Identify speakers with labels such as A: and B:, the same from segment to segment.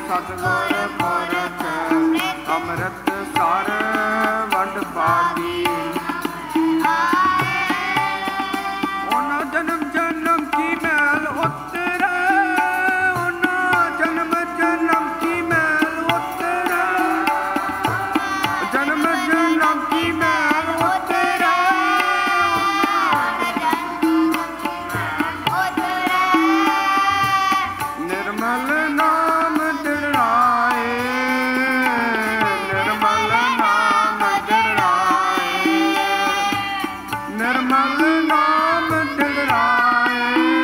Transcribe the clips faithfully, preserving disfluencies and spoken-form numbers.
A: सतगुर पुरख अमृत सार वंड पागी जन्म जन्म की मैल उतरे उना जन्म जन्म की मैल उतरे जन्म जन्म की मैल उतरे निर्मल नाम दिड़ाए निर्मल नाम दिड़ाए निर्मल नाम दिड़ाए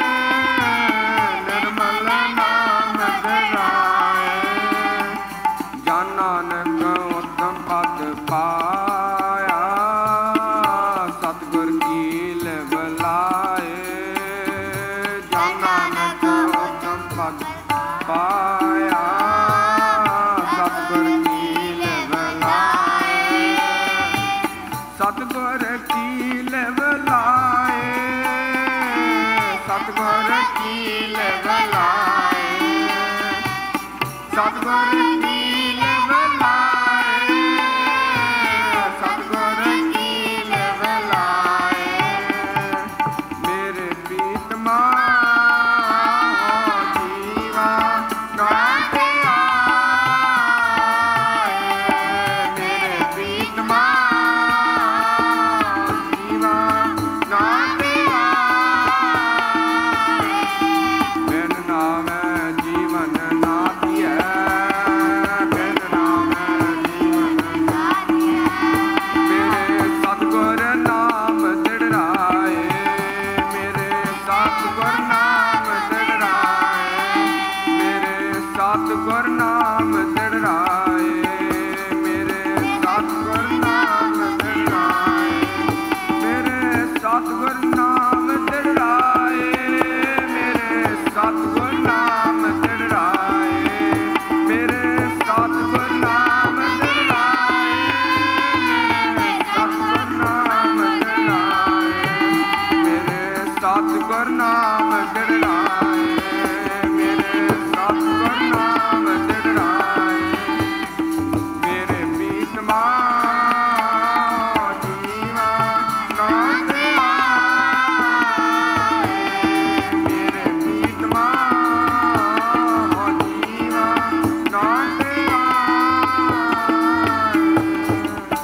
A: निर्मल नाम दिड़ाए जन नानक उत्तम पद पाया सतगुर की लिव लाए जन नानक उत्तम पद पाया सतगुर की लिव लाए सतगुर की लिव लाए सतगुर की लिव लाए सतगुर की लिव लाए सतगुर की लिव लाए मेरे प्रीतमा जीवा गाते आए मेरे प्रीतमा जीवा गाते आए बिन नाम जीवन ना दिए बिन नाम जीवन ना दिए मेरे सतगुर नाम दिड़ाए मेरे सतगुर नाम दिड़ाए मेरे सतगुर नाम दिड़ाए मेरे सतगुर नाम दिड़ाए मेरे सतगुर नाम दिड़ाए मेरे सतगुर नाम दिड़ाए मेरे सतगुर नाम दिड़ाए सतगुर नाम दिड़ाए मेरे सतगुर नाम दिड़ाए मेरे सतगुर नाम दिड़ाए मेरे प्रीतमा जीवा गाते आए मेरे प्रीतमा जीवा गाते आए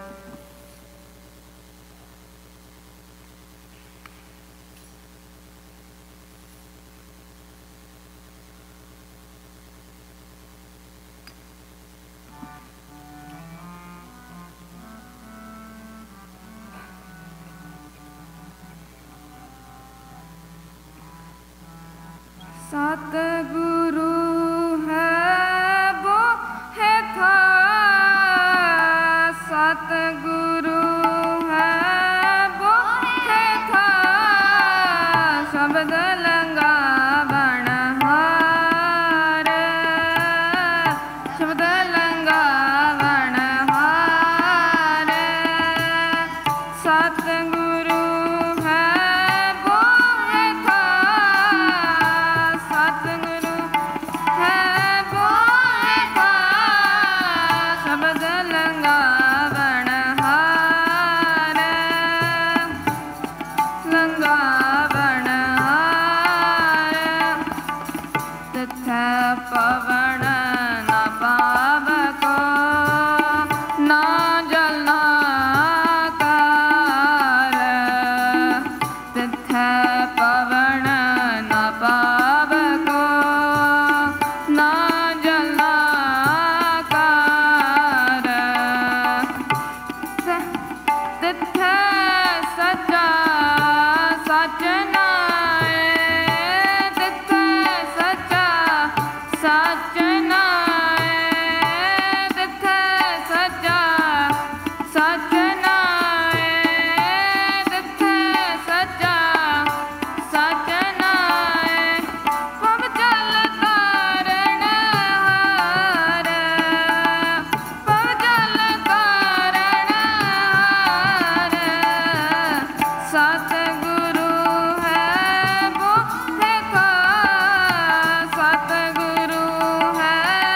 B: सतगुरु है वो है था सतगुरु है वो है था शब्द लंगा बनहार शब्द लंगा बनहार सतगुरु है वो है था सतगुरु है वो है था शब्द लंगा बनहार लंगा बनहार तथा पवन न पाव को ना जलना कार तथा पवन न पाव को ना जलना कार तथा सच्चा सच नाए तथा सच्चा सच नाए तथा सच्चा सच नाए तथा सच्चा सच नाए पव चल तारण हार पव चल तारण हार सतगुरु है वो है था सतगुरु है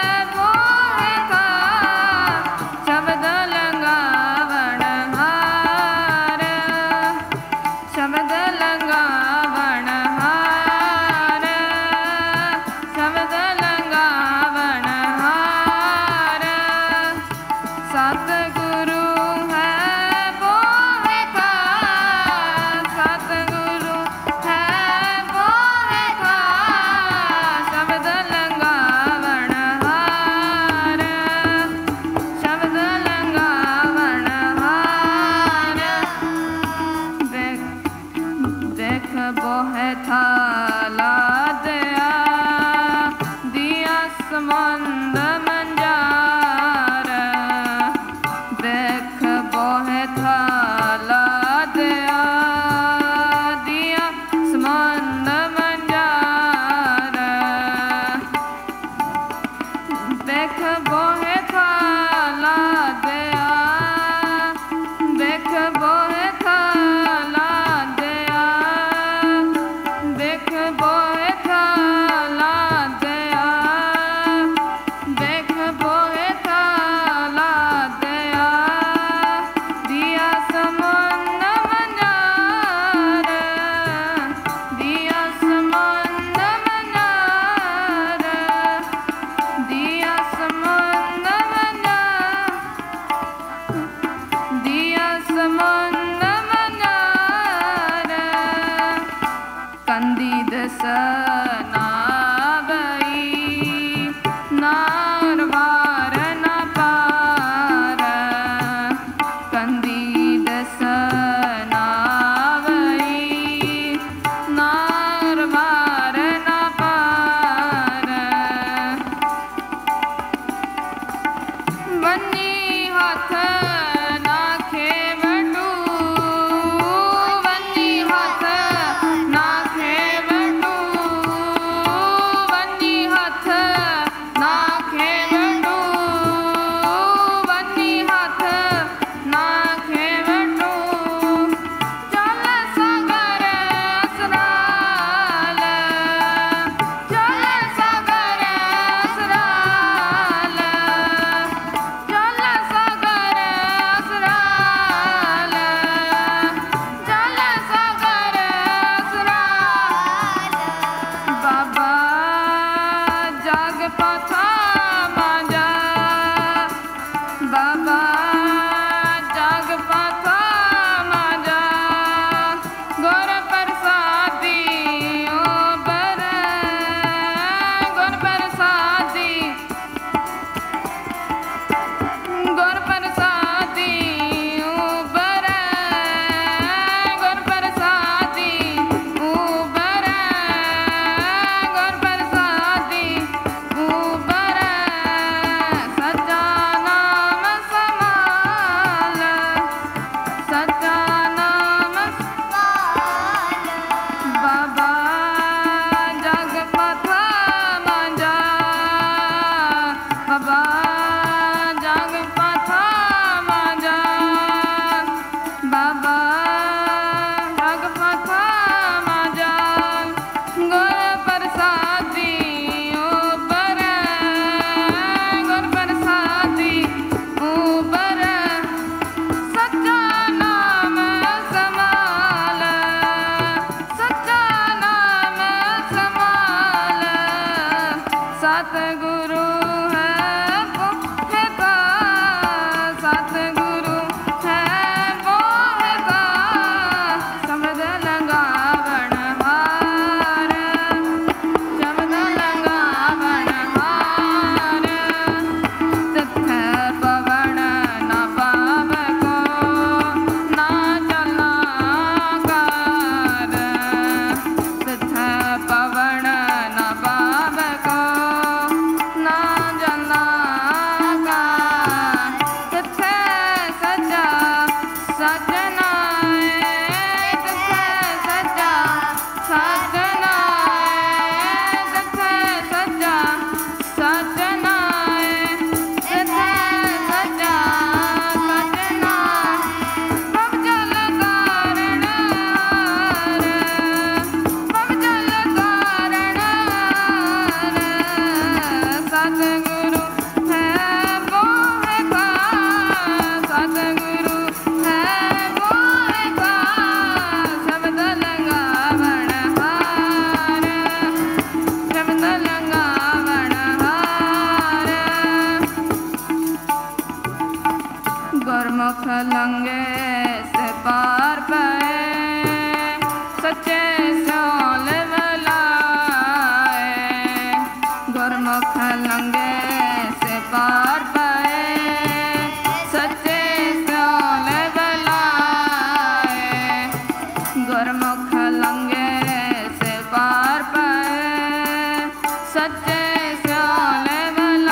B: समंद मंजार देख बोहे थाला दिया दिया समंद मंजार देख बोहे थाला दिया देख बोहे थाला दिया देख बोहे थाला दिया देख बोहे थाला दिया दिया समुंद मंजार दिया समुंद मंजार दिया समुंद मंजार दिया समुंद मंजार कंदीद सनावई नारवार न पार कंदीद सनावई नारवार न पार वन्नी हाथ नाखे वटू वन्नी हाथ नाखे वटू वन्नी हाथ नाखे वटू वन्नी हाथ नाखे वटू जल सागर असराल जल सागर असराल जल सागर असराल जल सागर असराल बाबा जाग पथा मांजा बाबा जाग पथा मांजा गुर प्रसादी ओ बर गुर प्रसादी गुर प्रसादी ऊबर गुर प्रसादी ऊबर गुर प्रसादी ऊबर सच्चा नाम समाल सच्चा नाम समाल बाबा जग पथा मांजा बाबा जग पथा मांजा बाबा जग पथा मांजा गुर प्रसादी ऊपर गुर प्रसादी ऊपर सच्चा नाम समाल सच्चा नाम समाल सतगुरु है वो है का सतगुरु है वो है का समझ लगावण हार शब्द लगावण हार तिथ पवन न पाव को ना चलना कार तिथ पवन न पाव को ना चलना कार तिथ सच्चा सजना तिथ सच्चा सजना तिथ सच्चा सजना तिथ सच्चा सजना पव जल कारण हार पव जल कारण हार सतगुरु है वो है का सतगुरु है वो है का शब्द लगावण हार शब्द लगावण हार गुरमुख लंगे से पार पाए सच्चे सोल वलाए गुरमुख लंगे से पार पाए सच्चे सोल वलाए गुरमुख लंगे से पार पाए सच्चे सोल वलाए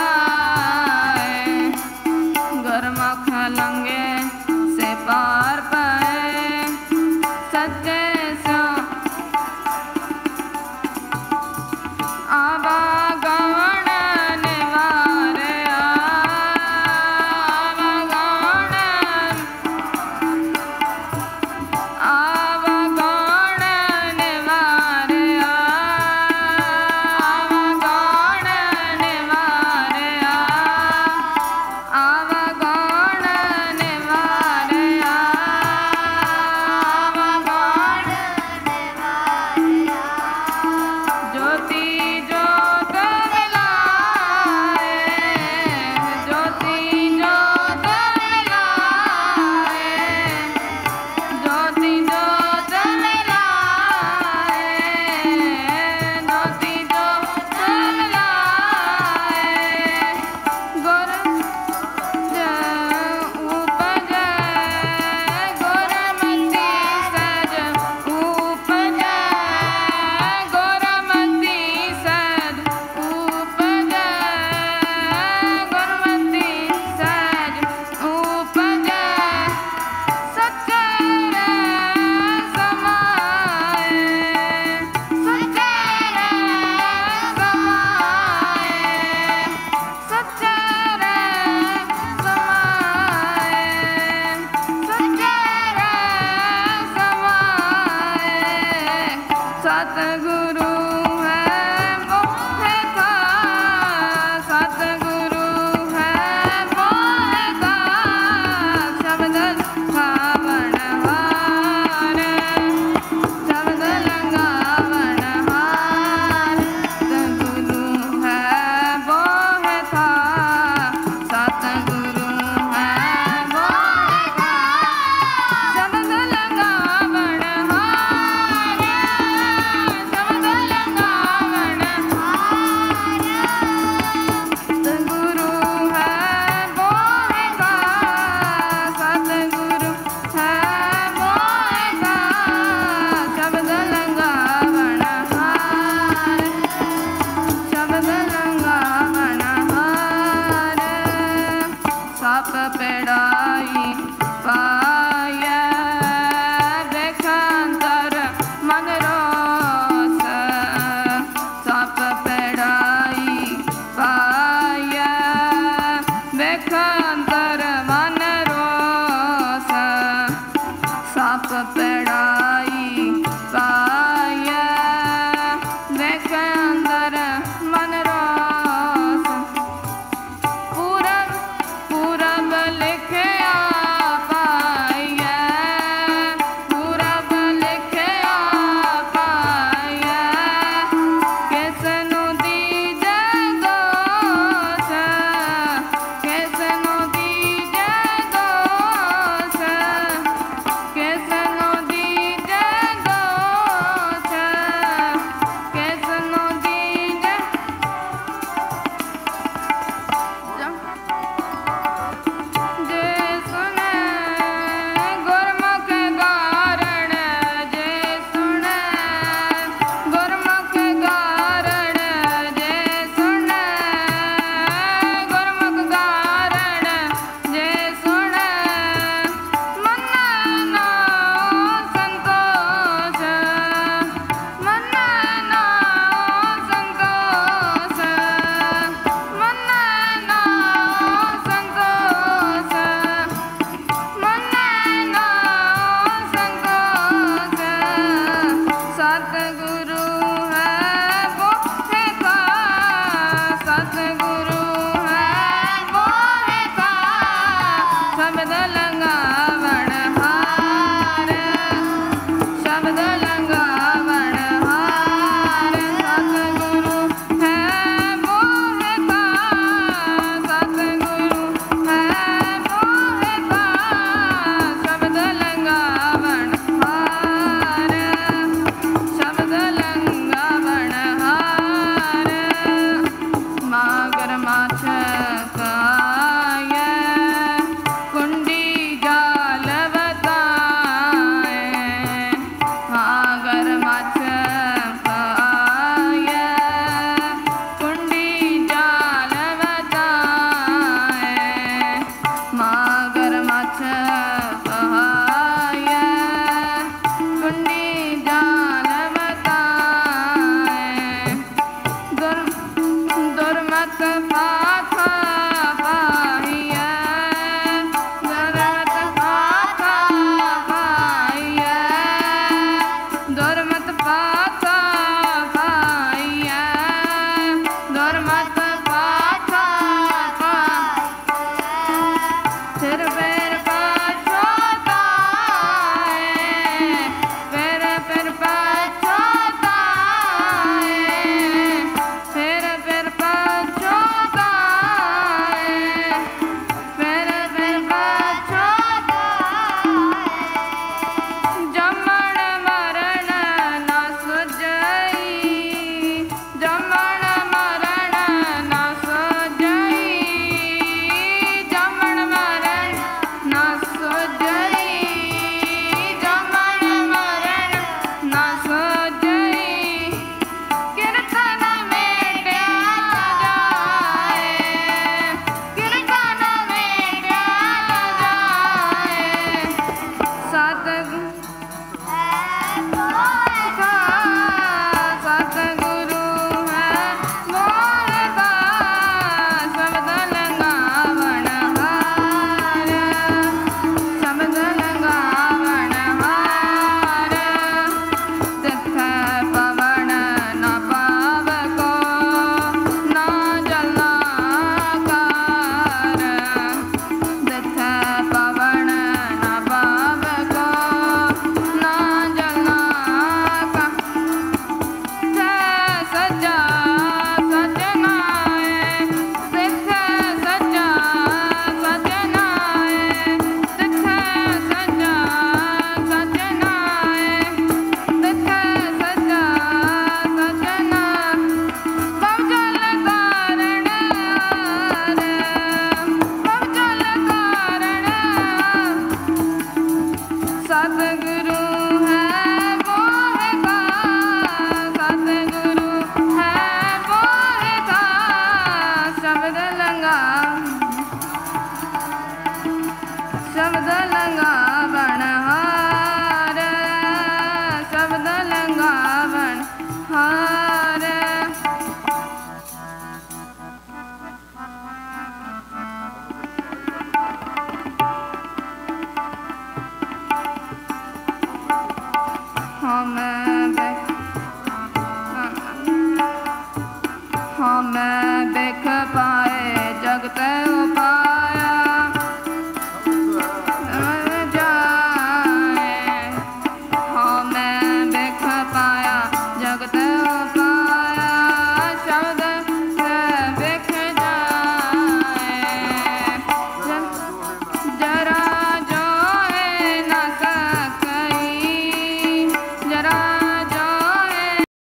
B: हाय